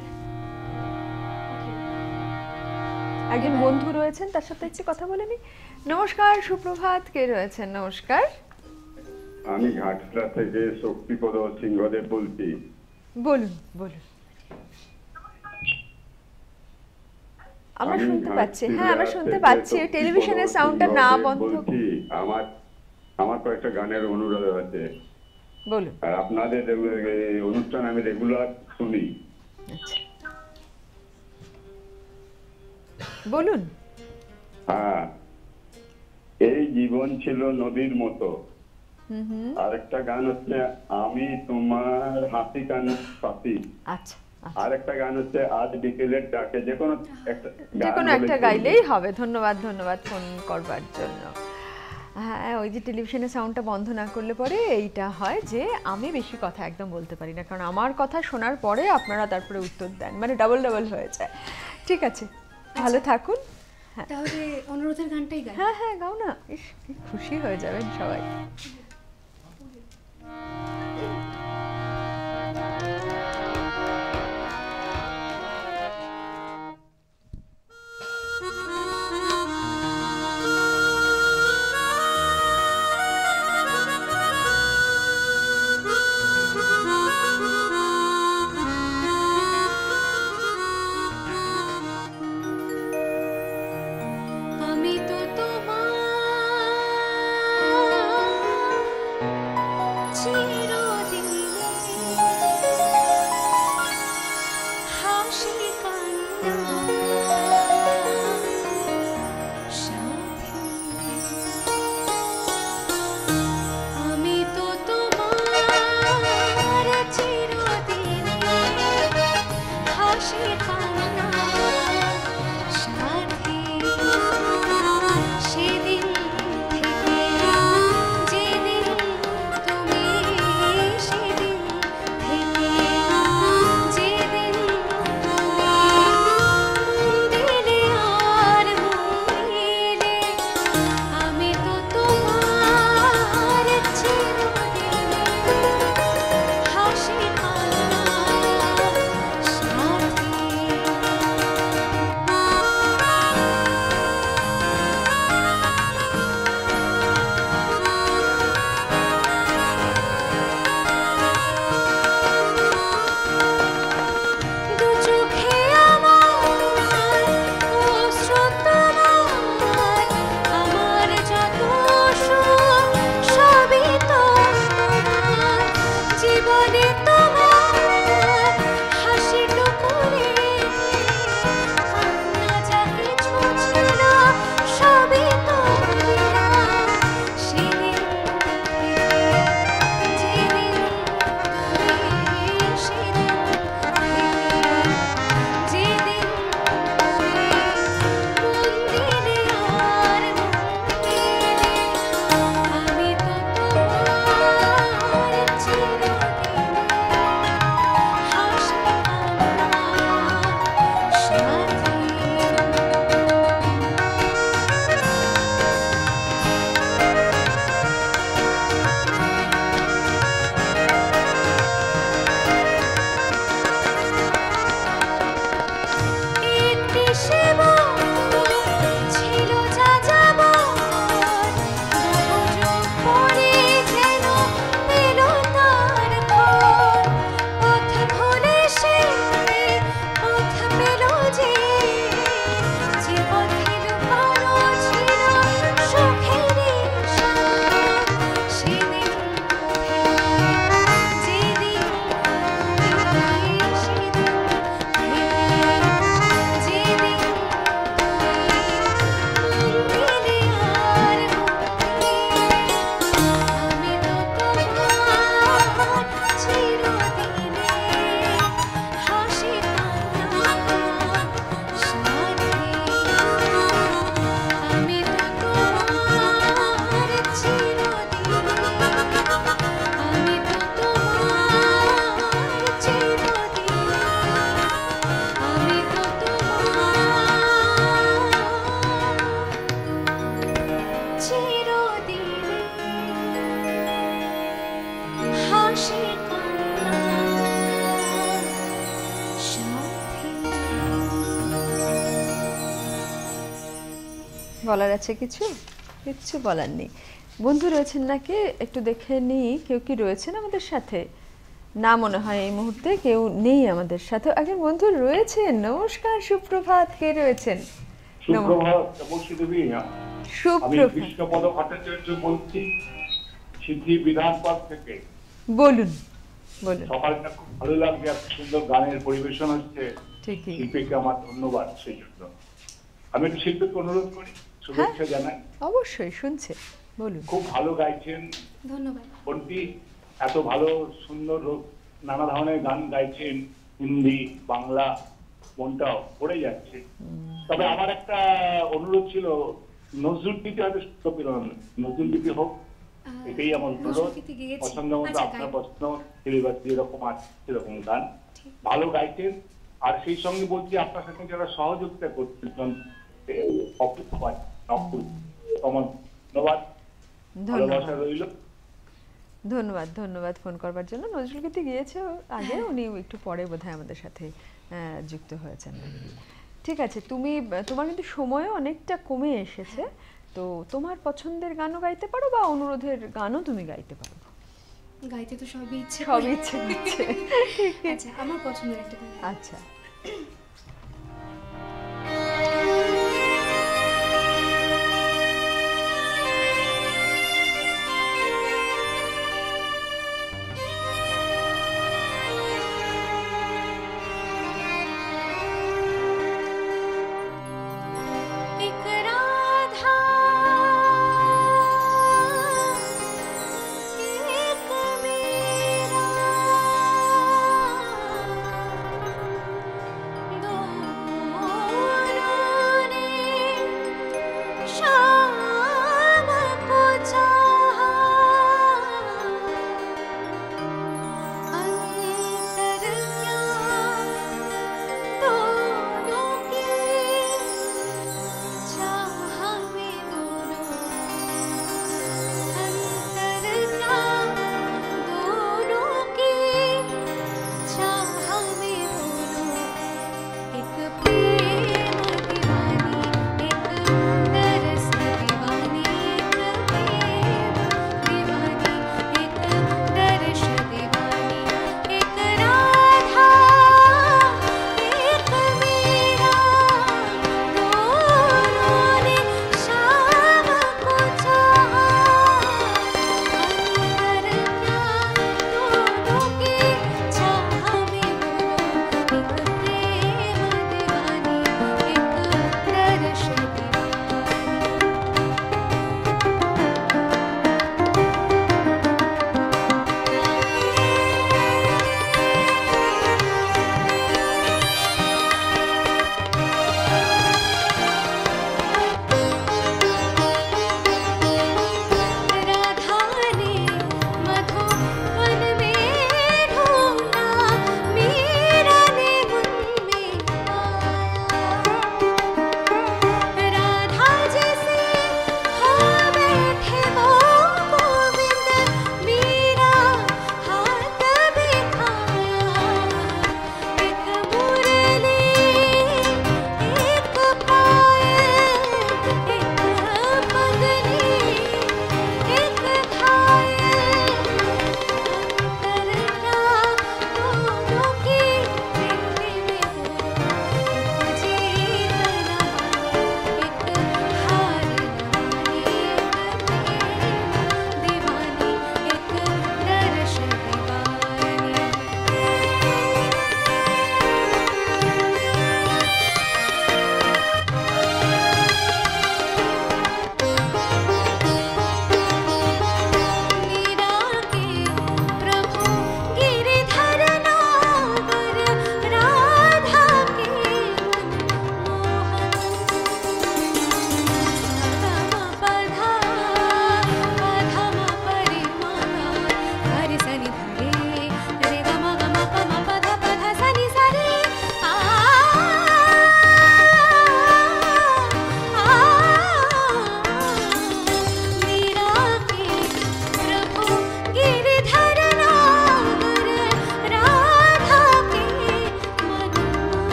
একজন বন্ধু রয়েছেন, তার সাথে একটু কথা বলে নি। নমস্কার, সুপ্রভাত, কে রয়েছেন? নমস্কার, আমি ঘাটলা থেকে শক্তিপদ সিংহদেব বলছি। বলুন বলুন। আমরা শুনতে পাচ্ছি, হ্যাঁ আমরা শুনতে পাচ্ছি। টেলিভিশনের সাউন্ডটা না বন্ধ বলছি। আমার কয়েকটা গানের অনুরোধ আছে। বলুন। আর আপনাদের অনুষ্ঠান আমি রেগুলার শুনি। আচ্ছা, বলুন। হ্যাঁ, এই জীবন ছিল নদীর মতো। আরেকটা গান হচ্ছে আমি তোমার হাসি কান পাতি। আচ্ছা, আরেকটা গান হচ্ছে আজ বিকেলের ডাকে। যে কোনো একটা গাইলেই হবে। ধন্যবাদ ধন্যবাদ ফোন করবার জন্য। হ্যাঁ, ওই যে টেলিভিশনের সাউন্ডটা বন্ধ না করলে পরে এইটা হয় যে আমি বেশি কথা একদম বলতে পারি না, কারণ আমার কথা শোনার পরে আপনারা তারপরে উত্তর দেন, মানে ডাবল ডাবল হয়ে যায়। ঠিক আছে, ভালো থাকুন। তাহলে অনুরোধের গানটাই গাই। হ্যাঁ হ্যাঁ, গাও না, ইস কি খুশি হয়ে যাবেন সবাই। আমি তো তোমার বলার আছে কিছু? কিচ্ছু বলার নেই। বন্ধু রয়েছেন নাকি একটু দেখে নিই, কেউ কি রয়েছেন আমাদের সাথে? না, মনে হয় এই মুহূর্তে কেউ নেই আমাদের সাথে। একজন বন্ধু রয়েছেন। নমস্কার, সুপ্রভাত। কে রয়েছেন? সুপ্রভাত তপস্বী দেবী। আমি সুপ্রভাত। কৃষ্ণপদ ভট্টাচার্য বলছি, সিদ্ধি বিধানপথ থেকে। বলুন বলুন। সকালটা খুব ভালো লাগছে, এত সুন্দর গানের পরিবেশন হচ্ছে। ঠিকই। শিল্পীকে আমার ধন্যবাদ সেই জন্য। আমি একটু শিল্পীকে অনুরোধ করি, শুভেচ্ছা জানাই। অবশ্যই শুনছে, বলুন। খুব ভালো গাইছেন ধন্যবাদ। বোনটি, এত ভালো সুন্দর নানা ধরনের গান গাইছেন, হিন্দি বাংলা, মনটাও পড়ে যাচ্ছে। তবে আমার একটা অনুরোধ ছিল, নজরুল গীতি হয়তো সুস্থ পেল না, নজরুল গীতি হোক, এটাই আমার অনুরোধ। নজরুলগীতি গেয়েছি। পছন্দ মতো আচ্ছা, আপনার গাইব। পছন্দ সিলেবাস যেরকম আছে সেরকম গান ভালো গাইছেন। আর সেই সঙ্গে বলছি, আপনার সাথে যারা সহযোগিতা করছেন ধন্যবাদ, ভালোবাসা রইল। ধন্যবাদ ধন্যবাদ ফোন করবার জন্য। নজরুল গীতি গিয়েছে আগে, উনি একটু পরে বোধহয় আমাদের সাথে যুক্ত হয়েছেন। ঠিক আছে, তোমার কিন্তু সময়ও অনেকটা কমে এসেছে, তো তোমার পছন্দের গানও গাইতে পারো বা অনুরোধের গানও তুমি গাইতে পারো। গাইতে তো সবই ইচ্ছে সবই ইচ্ছে করছে। আচ্ছা, আমার পছন্দের একটা গান। আচ্ছা। एक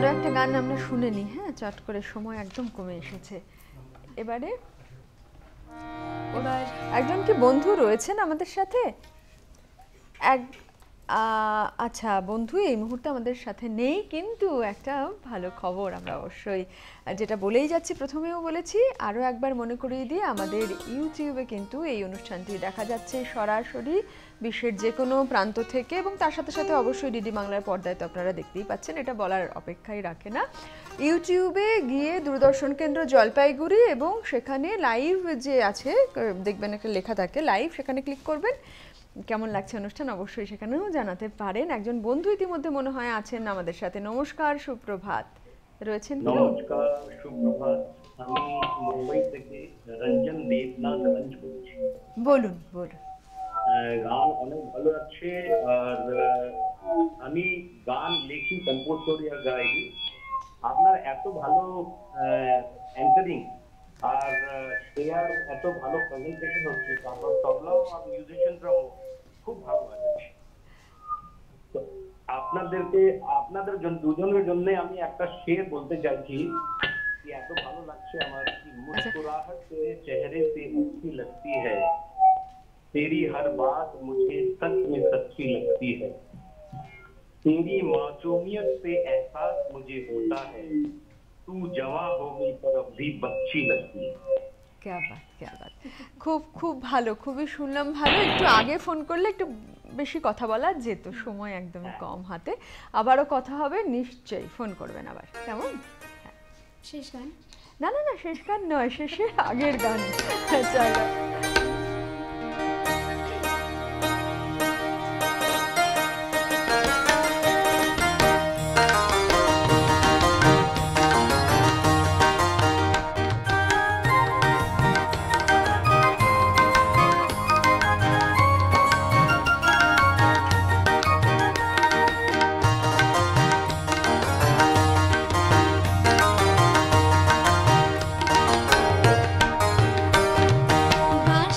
আরো একটা গান আমরা শুনে নিই, হ্যাঁ, চট করে, সময় একদম কমে এসেছে। এবার একজন কি বন্ধু রয়েছেন আমাদের সাথে? আচ্ছা, বন্ধু এই মুহূর্তে আমাদের সাথে নেই, কিন্তু একটা ভালো খবর আমরা অবশ্যই যেটা বলেই যাচ্ছি, প্রথমেও বলেছি, আরও একবার মনে করিয়ে দিয়ে, আমাদের ইউটিউবে কিন্তু এই অনুষ্ঠানটি দেখা যাচ্ছে সরাসরি বিশ্বের যে কোনো প্রান্ত থেকে, এবং তার সাথে সাথে অবশ্যই ডিডি বাংলার পর্দায় তো আপনারা দেখতেই পাচ্ছেন, এটা বলার অপেক্ষাই রাখে না। ইউটিউবে গিয়ে দূরদর্শন কেন্দ্র জলপাইগুড়ি, এবং সেখানে লাইভ যে আছে দেখবেন একটা লেখা থাকে লাইভ, সেখানে ক্লিক করবেন। কেমন লাগছে অনুষ্ঠান অবশ্যই সেখানেও জানাতে পারেন। একজন বন্ধু ইতিমধ্যে মনে হয় আছেন আমাদের সাথে। নমস্কার, সুপ্রভাত। রয়েছেন? নমস্কার, সুপ্রভাত। আমি মুম্বাই থেকে রঞ্জন দেবনাথ রঞ্জ বলছি। বলুন বলুন। গান অনেক ভালো আছে, আর আমি গান লিখি, কম্পোজ করি আর গাই। আপনার এত ভালো অ্যাঙ্কারিং আর শেয়ার, এত ভালো প্রেজেন্টেশন হচ্ছে, তারপর তবলাও আর মিউজিশিয়ানরাও খুব ভালো লাগছে। আপনাদের দুজনের জন্য আমি একটা শের বলতে চাইছি, কি এত ভালো লাগছে আমার, কি মুস্কুরাহট तेरे चेहरे से अच्छी लगती है, तेरी हर बात मुझे सच में सच्ची लगती है, तेरी मासूमियत से एहसास मुझे होता है, तू जवां होगी पर अब भी बच्ची लगती है। क्या बात, क्या बात। খুব খুব ভালো, খুবই শুনলাম ভালো। একটু আগে ফোন করলে একটু বেশি কথা বলা যেত, সময় একদমই কম হাতে। আবারও কথা হবে নিশ্চয়ই, ফোন করবেন আবার, কেমন? শেষ গান? না না না, শেষ গান নয়, শেষের আগের গান। চলো। গান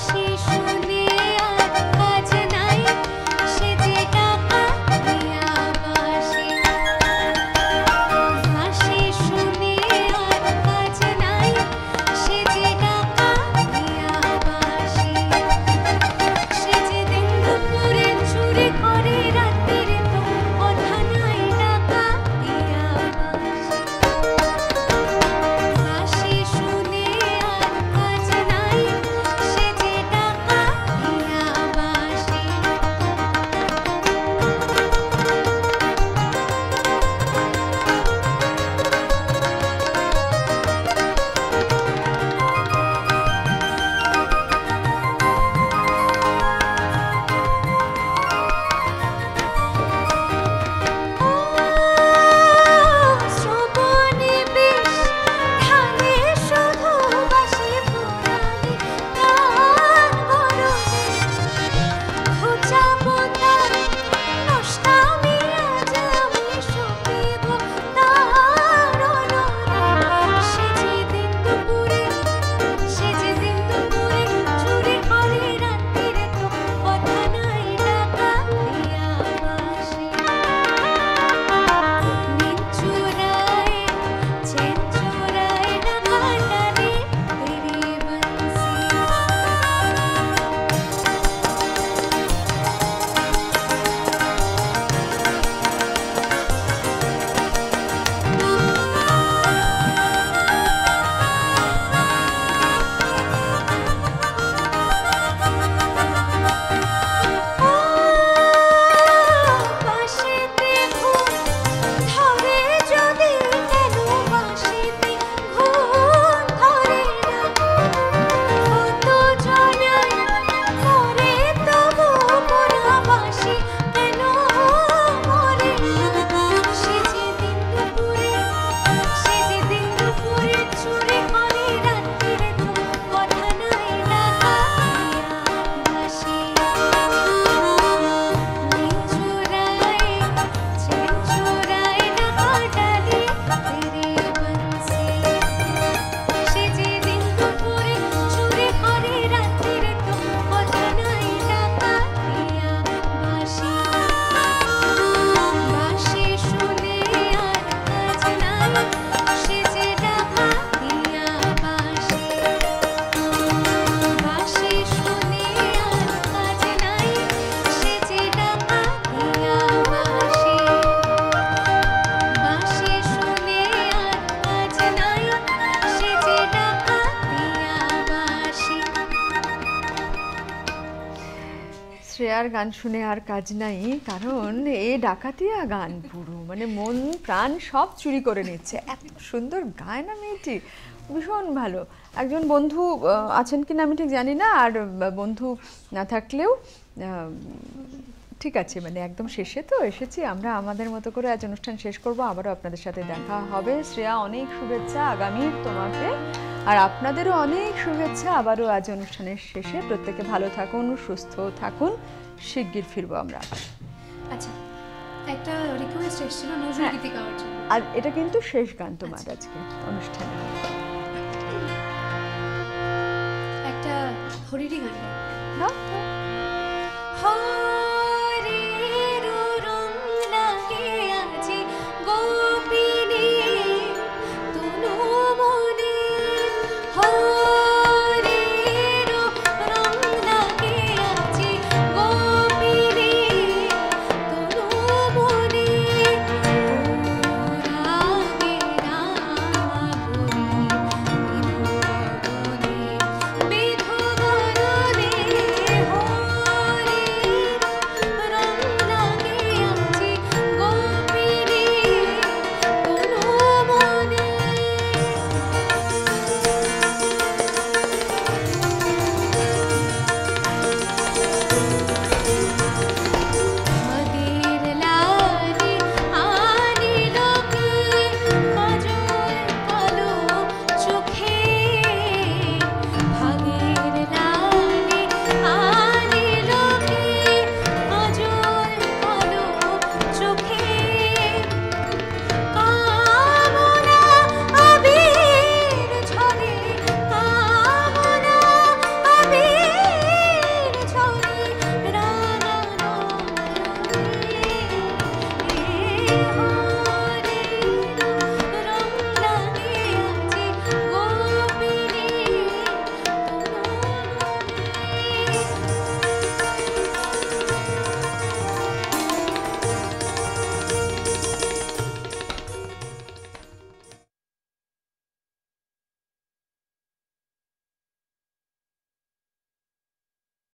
শ্রেয়ার গান শুনে আর কাজ নাই, কারণ এ ডাকাতিয়া গান পুরো, মানে মন প্রাণ সব চুরি করে নিচ্ছে। এত সুন্দর গায় না মেয়েটি, ভীষণ ভালো। একজন বন্ধু আছেন কিনা আমি ঠিক জানি না, আর বন্ধু না থাকলেও ঠিক আছে, মানে একদম শেষে তো এসেছি আমরা, আমাদের মতো করে আজ অনুষ্ঠান শেষ করব। আবারও আপনাদের সাথে দেখা হবে। শ্রেয়া, অনেক শুভেচ্ছা আগামীর তোমাকে, আর আপনাদেরও অনেক শুভেচ্ছা আবারও আজ অনুষ্ঠানের শেষে। প্রত্যেকে ভালো থাকুন, সুস্থ থাকুন, শিগগির ফিরবো আমরা। আচ্ছা, একটা রিকোয়েস্ট এসেছিল নজরুল গীতি গাওয়ার জন্য। আর এটা কিন্তু শেষ গান তোমার আজকে অনুষ্ঠানে। একটা হরিরি গান না? হ্যাঁ